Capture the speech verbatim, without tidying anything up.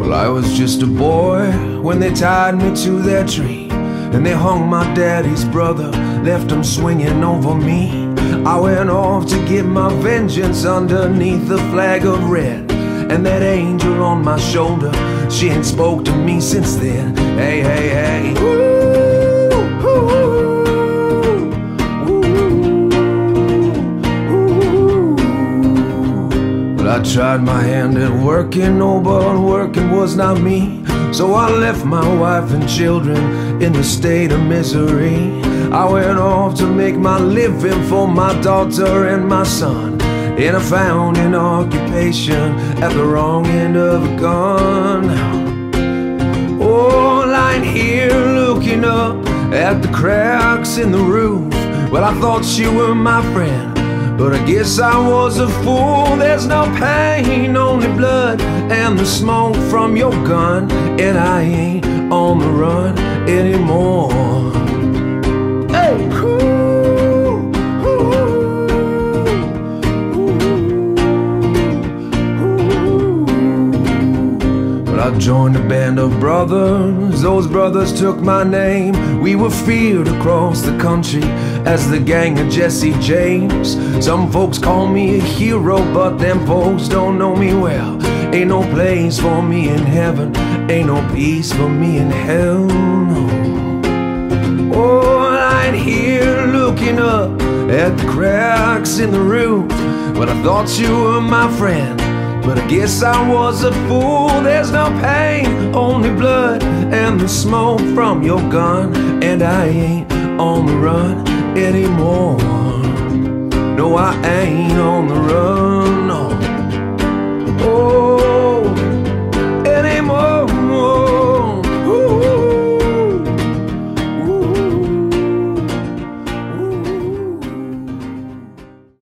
Well, I was just a boy when they tied me to that tree, and they hung my daddy's brother, left him swinging over me. I went off to get my vengeance underneath the flag of red, and that angel on my shoulder, she ain't spoke to me since then. Hey, hey, hey. Ooh, ooh, ooh, ooh. Well, I tried my hand at working, oh, but working was not me. So I left my wife and children in the state of misery. I went off to make my living for my daughter and my son, and I found an occupation at the wrong end of a gun. Oh, lying here looking up at the cracks in the roof. Well, I thought you were my friend, but I guess I was a fool. There's no pain, only blood and the smoke from your gun, and I ain't on the run anymore. Hey! Ooh, ooh, ooh. Well, I joined a band of brothers. Those brothers took my name. We were feared across the country as the gang of Jesse James. Some folks call me a hero, but them folks don't know me well. Ain't no place for me in heaven, ain't no peace for me in hell, no. Oh, lying here looking up at the cracks in the roof. Well, I thought you were my friend, but I guess I was a fool. There's no pain, only blood and the smoke from your gun, and I ain't on the run anymore. No, I ain't on the run.